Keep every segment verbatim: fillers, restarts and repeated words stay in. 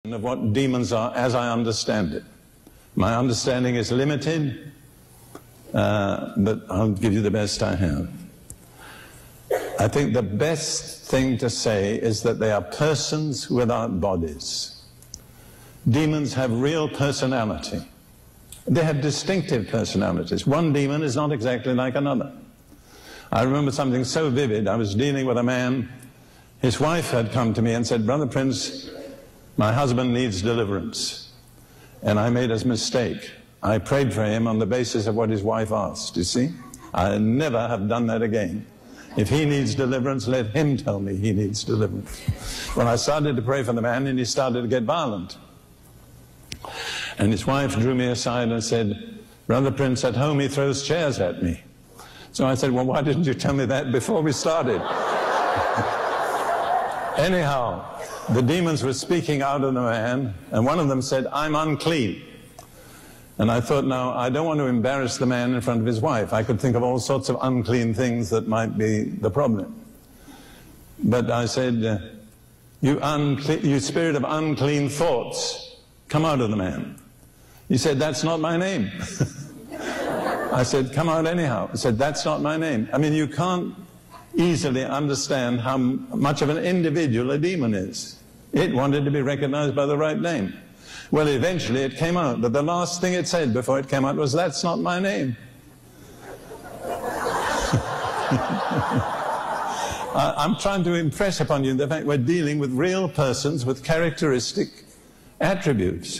of what demons are as I understand it. My understanding is limited, uh, but I'll give you the best I have. I think the best thing to say is that they are persons without bodies. Demons have real personality. They have distinctive personalities. One demon is not exactly like another. I remember something so vivid. I was dealing with a man. His wife had come to me and said, "Brother Prince, my husband needs deliverance." And I made a mistake. I prayed for him on the basis of what his wife asked, you see. I never have done that again. If he needs deliverance, let him tell me he needs deliverance. When I started to pray for the man, and he started to get violent. And his wife drew me aside and said, "Brother Prince, at home he throws chairs at me." So I said, "Well, why didn't you tell me that before we started?" Anyhow, the demons were speaking out of the man, and one of them said, "I'm unclean." And I thought, now, I don't want to embarrass the man in front of his wife. I could think of all sorts of unclean things that might be the problem. But I said, uh, you, uncle you spirit of unclean thoughts, come out of the man. He said, "That's not my name." I said, "Come out anyhow." He said, "That's not my name." I mean, you can't easily understand how much of an individual a demon is. It wanted to be recognized by the right name. Well, eventually it came out, but the last thing it said before it came out was, "That's not my name." I'm trying to impress upon you the fact we're dealing with real persons with characteristic attributes.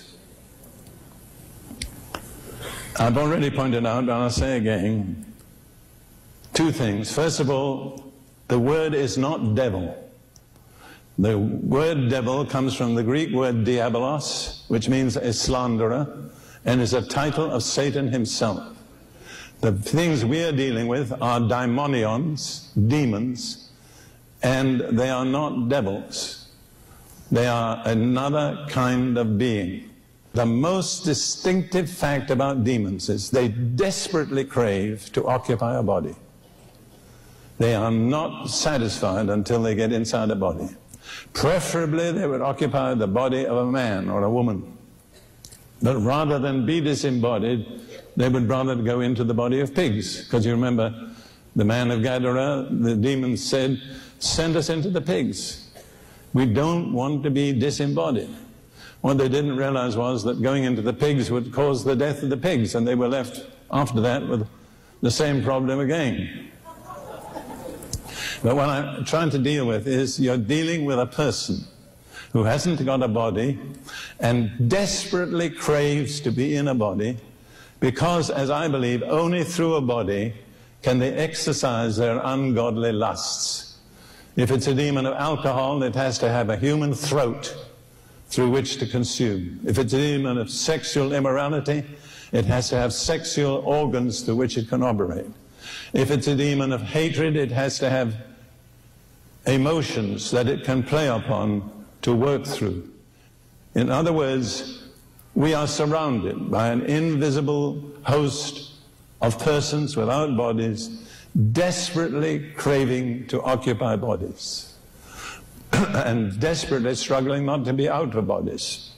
I've already pointed out, and I'll say again, two things. First of all, the word is not devil. The word devil comes from the Greek word diabolos, which means a slanderer, and is a title of Satan himself. The things we are dealing with are daimonions, demons, and they are not devils. They are another kind of being. The most distinctive fact about demons is they desperately crave to occupy a body. They are not satisfied until they get inside a body. Preferably, they would occupy the body of a man or a woman. But rather than be disembodied, they would rather go into the body of pigs. Because you remember, the man of Gadara, the demons said, "Send us into the pigs. We don't want to be disembodied." What they didn't realize was that going into the pigs would cause the death of the pigs, and they were left after that with the same problem again. But what I'm trying to deal with is you're dealing with a person who hasn't got a body and desperately craves to be in a body because, as I believe, only through a body can they exercise their ungodly lusts. If it's a demon of alcohol, it has to have a human throat through which to consume. If it's a demon of sexual immorality, it has to have sexual organs through which it can operate. If it's a demon of hatred, it has to have emotions that it can play upon to work through. In other words, we are surrounded by an invisible host of persons without bodies, desperately craving to occupy bodies, and desperately struggling not to be out of bodies.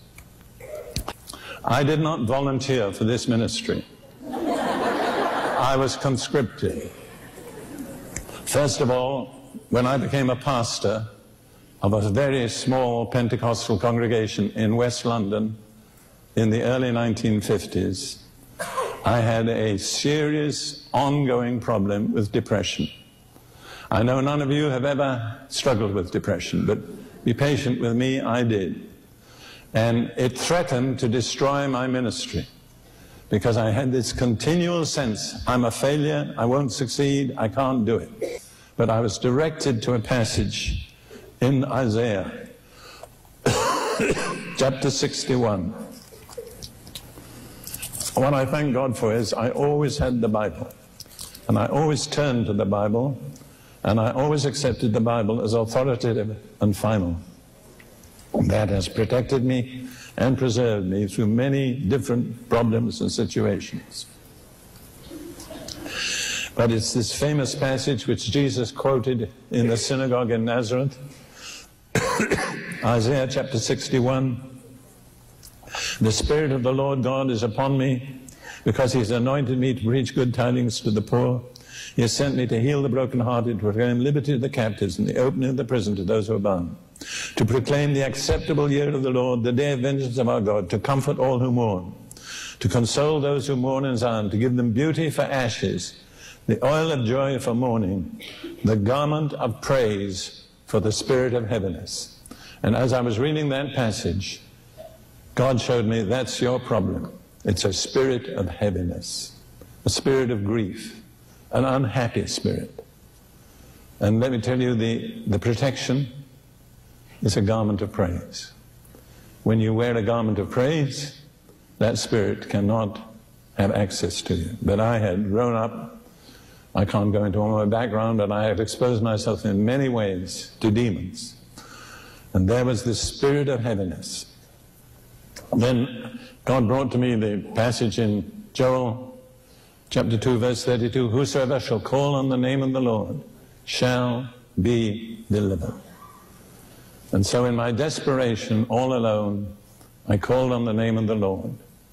I did not volunteer for this ministry. I was conscripted. First of all, when I became a pastor of a very small Pentecostal congregation in West London in the early nineteen fifties, I had a serious, ongoing problem with depression. I know none of you have ever struggled with depression, but be patient with me, I did. And it threatened to destroy my ministry, because I had this continual sense, I'm a failure, I won't succeed, I can't do it. But I was directed to a passage in Isaiah, chapter sixty-one. What I thank God for is I always had the Bible, and I always turned to the Bible, and I always accepted the Bible as authoritative and final. That has protected me and preserved me through many different problems and situations. But it's this famous passage which Jesus quoted in the synagogue in Nazareth, Isaiah chapter sixty-one, The Spirit of the Lord God is upon me, because He has anointed me to preach good tidings to the poor. He has sent me to heal the brokenhearted, to proclaim liberty to the captives, and the opening of the prison to those who are bound, to proclaim the acceptable year of the Lord, the day of vengeance of our God, to comfort all who mourn, to console those who mourn in Zion, to give them beauty for ashes, the oil of joy for mourning, the garment of praise for the spirit of heaviness. And as I was reading that passage, God showed me that's your problem. It's a spirit of heaviness, a spirit of grief, an unhappy spirit. And let me tell you, the, the protection is a garment of praise. When you wear a garment of praise, that spirit cannot have access to you. But I had grown up, I can't go into all my background, but I had exposed myself in many ways to demons. And there was this spirit of heaviness. Then God brought to me the passage in Joel chapter two, verse thirty-two, whosoever shall call on the name of the Lord shall be delivered. And so in my desperation, all alone, I called on the name of the Lord.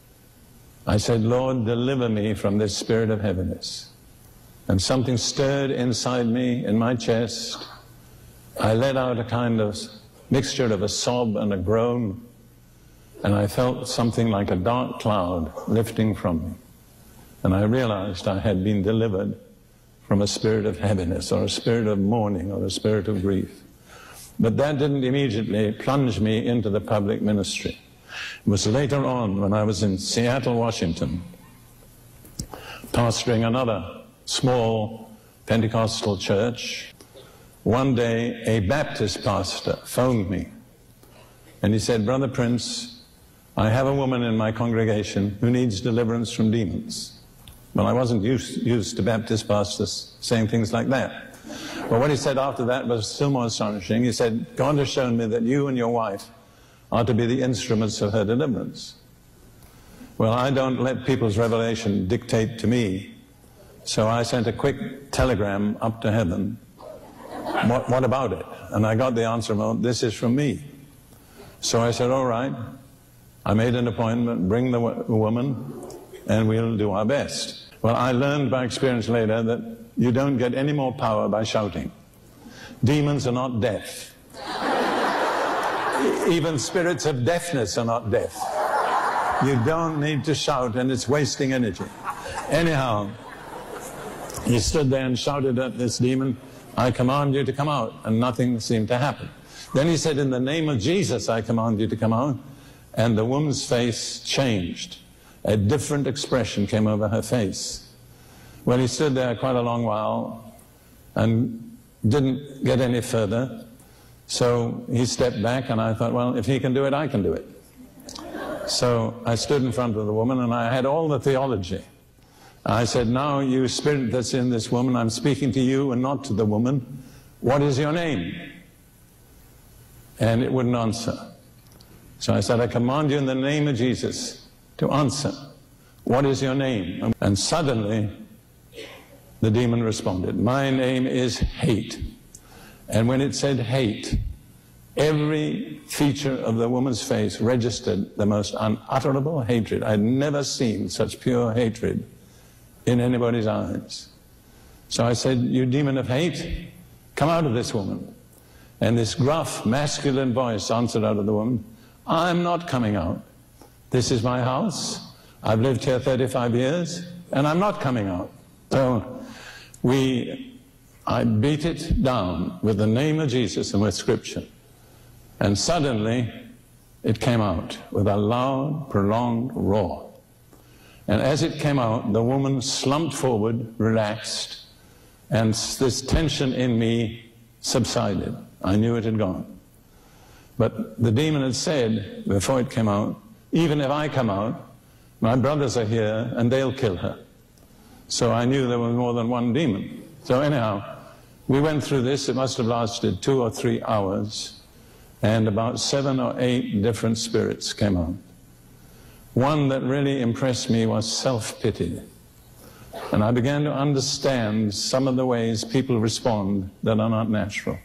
I said, Lord, deliver me from this spirit of heaviness. And something stirred inside me, in my chest. I let out a kind of mixture of a sob and a groan, and I felt something like a dark cloud lifting from me. And I realized I had been delivered from a spirit of heaviness, or a spirit of mourning, or a spirit of grief. But that didn't immediately plunge me into the public ministry. It was later on, when I was in Seattle, Washington, pastoring another small Pentecostal church. One day, a Baptist pastor phoned me, and he said, Brother Prince, I have a woman in my congregation who needs deliverance from demons. Well, I wasn't used, used to Baptist pastors saying things like that. But what he said after that was still more astonishing. He said, God has shown me that you and your wife are to be the instruments of her deliverance. Well, I don't let people's revelation dictate to me, so I sent a quick telegram up to heaven. What, what about it? And I got the answer, well, this is from me. So I said, all right. I made an appointment, bring the woman, and we'll do our best. Well, I learned by experience later that you don't get any more power by shouting. Demons are not deaf. Even spirits of deafness are not deaf. You don't need to shout, and it's wasting energy. Anyhow, he stood there and shouted at this demon, I command you to come out, and nothing seemed to happen. Then he said, in the name of Jesus, I command you to come out, and the woman's face changed. A different expression came over her face. Well, he stood there quite a long while and didn't get any further. So he stepped back, and I thought, well, if he can do it, I can do it. So I stood in front of the woman, and I had all the theology. I said, now, you spirit that's in this woman, I'm speaking to you and not to the woman. What is your name? And it wouldn't answer. So I said, I command you in the name of Jesus to answer. What is your name? And suddenly, the demon responded, my name is hate. And when it said hate, every feature of the woman's face registered the most unutterable hatred. I'd never seen such pure hatred in anybody's eyes. So I said, you demon of hate, come out of this woman. And this gruff, masculine voice answered out of the woman, I'm not coming out. This is my house. I've lived here thirty-five years, and I'm not coming out. So we, I beat it down with the name of Jesus and with Scripture. And suddenly, it came out with a loud, prolonged roar. And as it came out, the woman slumped forward, relaxed, and this tension in me subsided. I knew it had gone. But the demon had said, before it came out, even if I come out, my brothers are here, and they'll kill her. So I knew there was more than one demon. So anyhow, we went through this. It must have lasted two or three hours, and about seven or eight different spirits came out. One that really impressed me was self-pity. And I began to understand some of the ways people respond that are not natural.